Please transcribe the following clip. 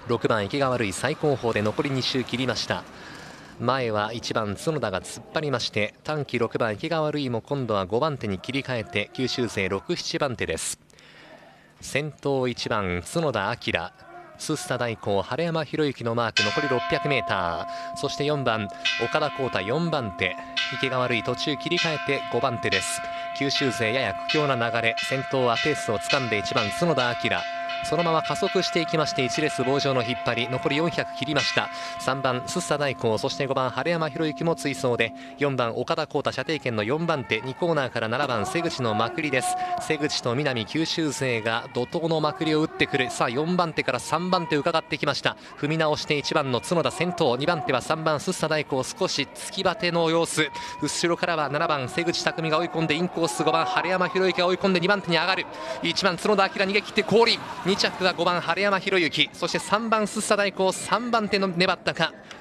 6番池川塁最後方で残り2周切りました。前は1番角田が突っ張りまして、短期6番池川塁も今度は5番手に切り替えて九州勢6、7番手です。先頭1番角田明、ススタ大光晴山博之のマーク、残り 600m。 そして4番岡田浩太4番手、池川塁途中切り替えて5番手です。九州勢やや苦境な流れ、先頭はペースをつかんで1番角田明、そのまま加速していきまして1列棒状の引っ張り、残り400切りました。3番スッサ大光、そして5番晴山博之も追走で、4番岡田浩太射程圏の4番手、2コーナーから7番瀬口のまくりです。瀬口と南九州勢が怒涛のまくりを打ってくる。さあ4番手から3番手伺ってきました。踏み直して1番の角田先頭、2番手は3番スッサ大光、少し突きバテの様子。後ろからは7番瀬口匠が追い込んでインコース、5番晴山博之が追い込んで2番手に上がる。1番角田明逃げ切って降臨。2着が5番晴山博之、そして3番スッサ大光3番手の粘ったか。